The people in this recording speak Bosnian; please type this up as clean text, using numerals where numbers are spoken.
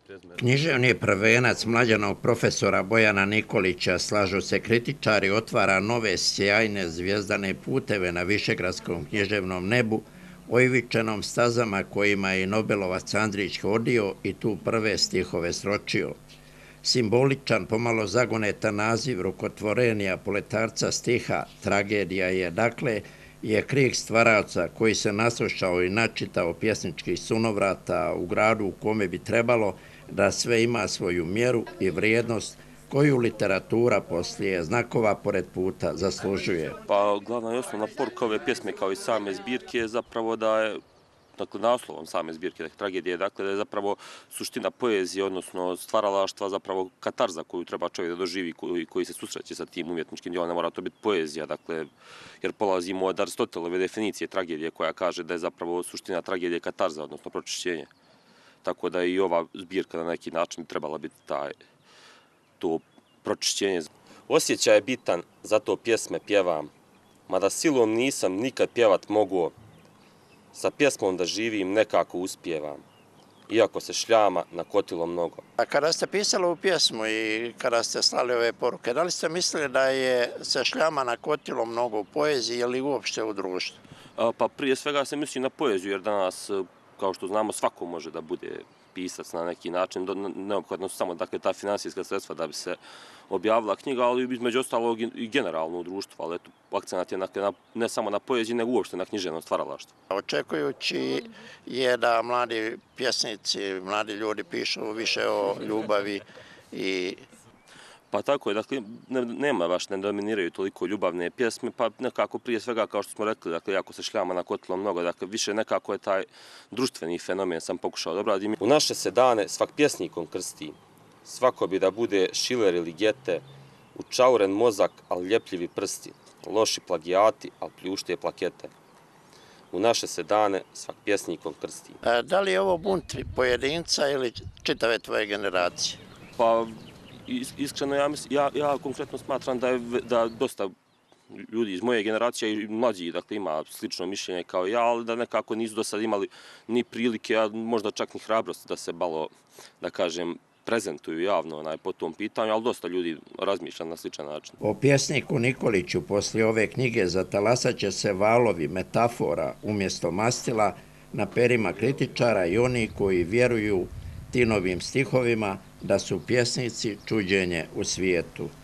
Književni prvenac mlađanog profesora Bojana Nikolića, slažu se kritičari, otvara nove sjajne zvijezdane puteve na višegradskom književnom nebu, oivičenom stazama kojima je i Nobelovac Andrić hodio i tu prve stihove sročio. Simboličan, pomalo zagonetan naziv rukotvorenija poletarca stiha Tragedija je, dakle, je krik stvaraoca koji se naslušao i načitao pjesničkih sunovrata u gradu u kome bi trebalo da sve ima svoju mjeru i vrijednost koju literatura poslije znakova pored puta zaslužuje. Pa glavna i osnovna poruka ove pjesme kao i same zbirke je zapravo da je, dakle naslovom same zbirke Tragedije, dakle da je zapravo suština poezije, odnosno stvaralaštva zapravo katarza koju treba čovjek da doživi koji se susreće sa tim umjetničkim djelom. Ne mora to biti poezija, dakle, jer polazimo od Aristotelove definicije tragedije koja kaže da je zapravo suština tragedije katarza, odnosno pročišćenje. Tako da i ova zbirka na neki način trebala biti to pročišćenje. Osjećaj je bitan, zato pjesme pjevam, mada silom nisam nikad pjevat moguo, sa pjesmom da živim nekako uspijevam, iako se šljama nakotilo mnogo. A kada ste pisali ovu pjesmu i kada ste slali ove poruke, da li ste mislili da je se šljama nakotilo mnogo u poeziji ili uopšte u društvu? Pa prije svega se misli na poeziju, jer danas, kao što znamo, svako može da bude pisac na neki način, neophodno su samo dakle, ta finansijska sredstva da bi se objavila knjiga, ali između ostalog i generalno u društvu, ali eto, akcenat je ne samo na poeziji, nego uopšte na književnom stvaralaštvu. Očekujući je da mladi pjesnici, mladi ljudi pišu više o ljubavi i... Pa tako je, dakle, ne dominiraju toliko ljubavne pjesme, pa nekako prije svega, kao što smo rekli, dakle, jako se šljama nakotilo mnogo, dakle, više nekako je taj društveni fenomen sam pokušao da obradim. U naše se dane svak pjesnikom krsti, svako bi da bude Šiler ili Gete, učauren mozak, ali ljepljivi prsti, loši plagijati, ali pljušte plakete. U naše se dane svak pjesnikom krsti. Da li je ovo bunt pojedinca ili čitave tvoje generacije? Pa, iskreno, ja konkretno smatram da dosta ljudi iz moje generacije i mlađi, dakle, ima slično mišljenje kao ja, ali da nekako nisu do sad imali ni prilike, a možda čak ni hrabrosti da se malo, da kažem, prezentuju javno po tom pitanju, ali dosta ljudi razmišlja na sličan način. O pjesniku Nikoliću poslije ove knjige zatalasat će se valovi metafora umjesto mastila na perima kritičara i oni koji vjeruju Tinovim stihovima da su pjesnici čuđenje u svijetu.